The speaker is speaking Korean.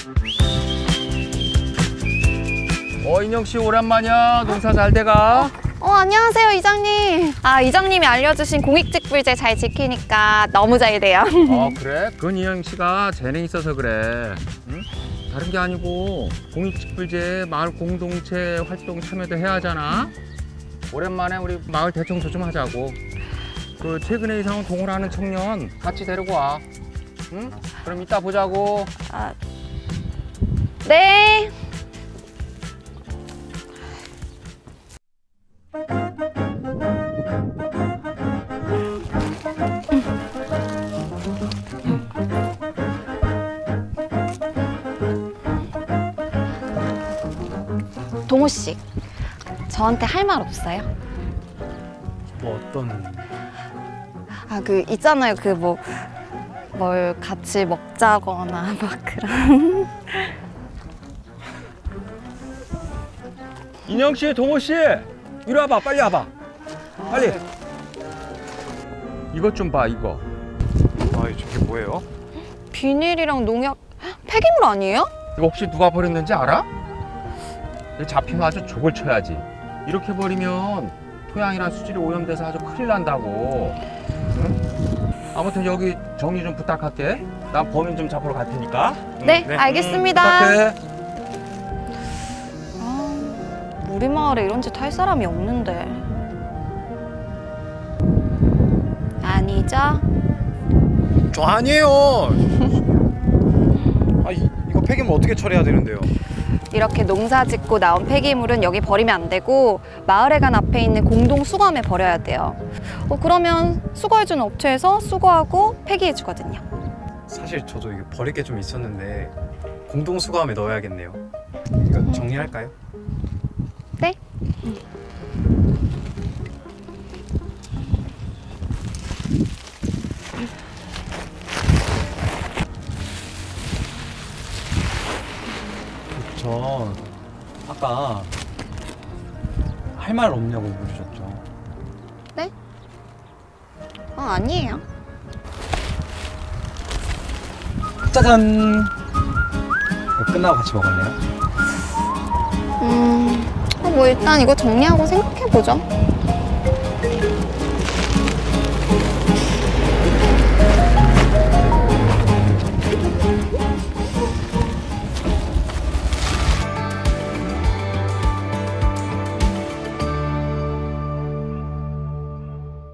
인영씨 오랜만이야. 농사 잘 돼가? 안녕하세요, 이장님. 이장님이 알려주신 공익직불제 잘 지키니까 너무 잘 돼요. 그래? 그건 인영씨가 재능이 있어서 그래. 응? 다른 게 아니고 공익직불제 마을 공동체 활동 참여도 해야 하잖아. 오랜만에 우리 마을 대청소 좀 하자고. 그 최근에 이상한 동호를 하는 청년 같이 데리고 와. 응? 그럼 이따 보자고. 네. 동호 씨, 저한테 할 말 없어요? 뭐 어떤... 있잖아요. 뭘 같이 먹자거나 막 그런. 인영씨, 동호씨, 이리 와봐. 빨리 와봐. 빨리. 이것 좀 봐, 이거. 저게 뭐예요? 비닐이랑 농약, 폐기물 아니에요? 이거 혹시 누가 버렸는지 알아? 이거 잡히면 아주 족을 쳐야지. 이렇게 버리면 토양이랑 수질이 오염돼서 아주 큰일 난다고. 응? 아무튼 여기 정리 좀 부탁할게. 난 범인 좀 잡으러 갈 테니까. 네, 알겠습니다. 부탁해. 우리 마을에 이런 짓 할 사람이 없는데. 아니죠? 저 아니에요! 이거 폐기물 어떻게 처리해야 되는데요? 이렇게 농사 짓고 나온 폐기물은 여기 버리면 안 되고 마을회관 앞에 있는 공동 수거함에 버려야 돼요. 그러면 수거해주는 업체에서 수거하고 폐기해주거든요. 사실 저도 이거 버릴 게 좀 있었는데 공동 수거함에 넣어야겠네요. 이거 정리할까요? 네? 저 아까 할 말 없냐고 물으셨죠? 네? 아니에요. 짜잔! 끝나고 같이 먹을래요? 일단 이거 정리하고 생각해보죠.